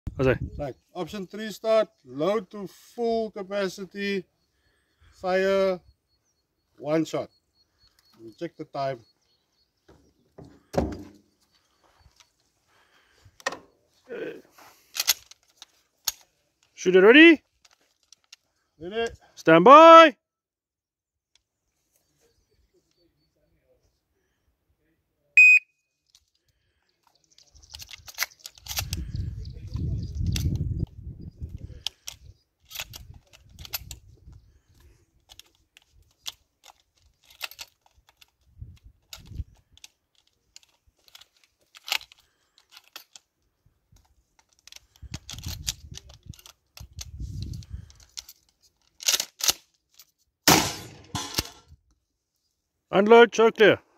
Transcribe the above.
Wat sê? Like option 3 start, load to full capacity, fire, one shot. You check the time. Shooter ready? Ready? Stand by! Unload, choke clear.